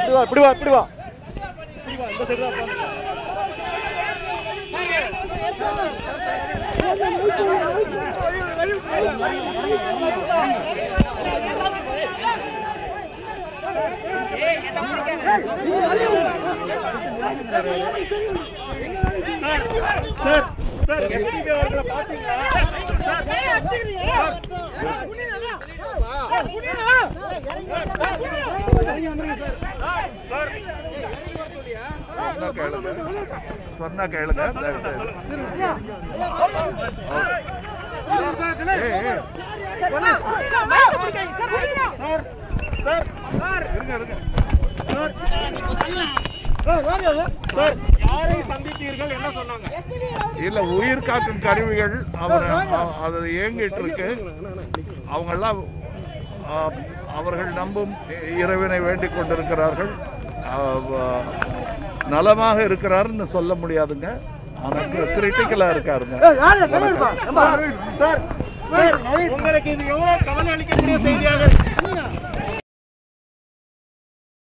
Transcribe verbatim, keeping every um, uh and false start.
இப்படி வா இப்படி வா இப்படி வா இந்த சைடு தான் போங்க. சார் சார் எஸ்பிபி அவர்களை பாத்தீங்களா? சொன்னா கேளுங்க. இல்ல உயிர் காக்கும் கருவிகள் அவர் அது இயங்கிட்டு இருக்கு. அவங்கெல்லாம் அவர்கள் நம்பும் இறைவனை வேண்டிக் கொண்டிருக்கிறார்கள். நலமாக இருக்கிறாருன்னு சொல்ல முடியாதுங்க. ஆனா கிரிட்டிக்கலா இருக்காருங்க. உங்களுக்கு இது எவ்வளவு கவலை அளிக்கக்கூடிய செய்தியாக